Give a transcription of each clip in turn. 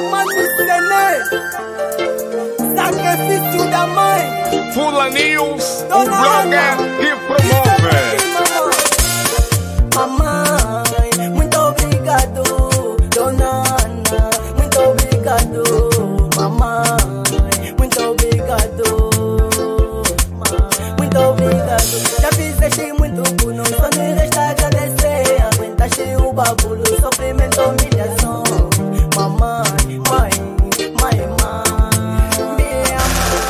Comando Senê, sacrifício da mãe. Fula News, o Dona blogger Ana, que promove. Mamãe, muito obrigado. Dona Ana, muito obrigado. Mamãe, muito obrigado. Muito obrigado. Já fizeste muito por nós, só nos resta agradecer. Aguentaste o bagulho, sofrimento, humilhação. Mamãe, mãe, mãe, mãe, minha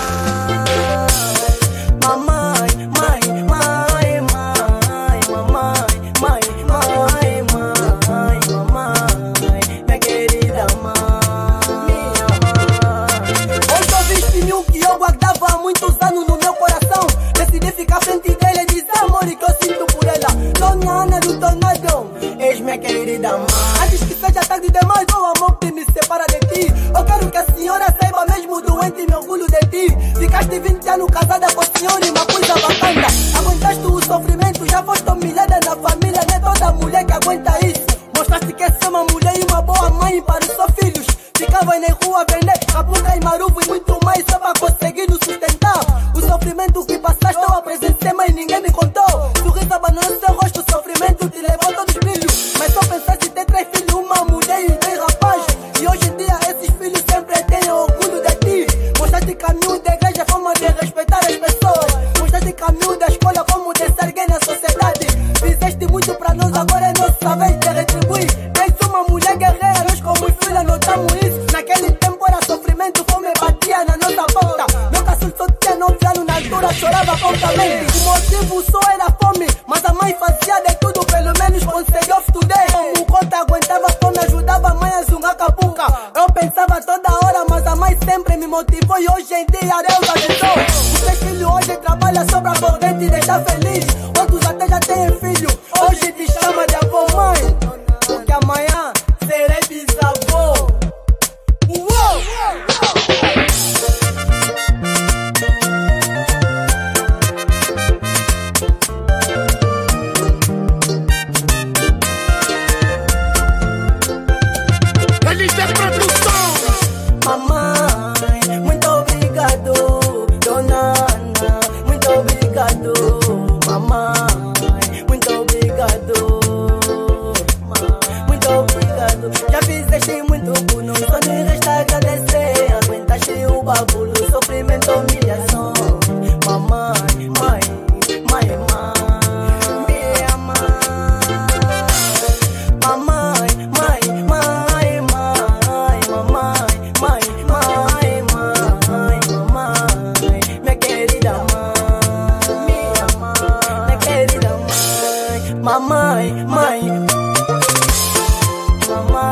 mãe. Mamãe, mãe, mãe, mãe, mamãe, mãe, mãe, mãe, mamãe, minha querida mãe, minha mãe. Hoje eu vi um que eu guardava há muitos anos no meu coração. Decidi ficar frente dele e dizer amor que eu sinto por ela. Dona Ana do Tornado, eis minha querida mãe. Antes que seja tarde demais, o amor que me separa de ti. Eu quero que a senhora saiba mesmo doente, me orgulho de ti. Ficaste 20 anos casada com a senhora e uma coisa bacana. Aguentaste o sofrimento, já foste humilhada na família. Não é toda mulher que aguenta isso. Mostraste que és uma mulher e uma boa mãe para os seus filhos. Ficava na rua vender capunga e maruvo e muito mais só para conseguir nos sustentar. O sofrimento que passaste eu apresentei, mas ninguém me contou. Sorriso abandonou seu rosto, o sofrimento te levou todos os brilhos. Mas só pensaste em ter 3 filhos, uma mulher e 3 rapazes. E hoje em dia esses filhos sempre têm orgulho de ti. Mostraste caminho da igreja, forma de respeitar as pessoas. Mostraste caminho da escola, como de ser alguém na sociedade. Fizeste muito para nós, agora é nossa vez de retribuir. És uma mulher guerreira, nós como filha notamos isso. Naquele tempo era sofrimento, fome batia na nossa porta. Meu caçul só tinha 9 anos, na altura chorava prontamente. O motivo só era fome, mas a mãe fazia de tudo, pelo menos conseguiu estudar. Como conta aguentava fome, ajudava a mãe a zungar capuca. Eu pensava toda hora, mas a mãe sempre me motivou. E hoje em dia Deus ajudou. Os teus filhos hoje trabalham só pra poder te deixar feliz. Outros até já têm filho, hoje te chama de avó mãe. Porque amanhã serei bisavô. Uou! Elite Produção. Mamãe, muito obrigado. Dona Ana, muito obrigado. Mamãe, muito obrigado. Muito obrigado. Já fizeste muito por nós, só nos resta agradecer. Aguentaste o bagulho, sofrimento, humilhação. Mamãe, mãe, mãe, mãe, minha mãe. Mamãe, mãe, mãe, mãe, mamãe, mãe, mãe, mãe, mamãe, minha querida mãe, minha mãe, minha querida mãe. Mamãe, mãe, mamãe.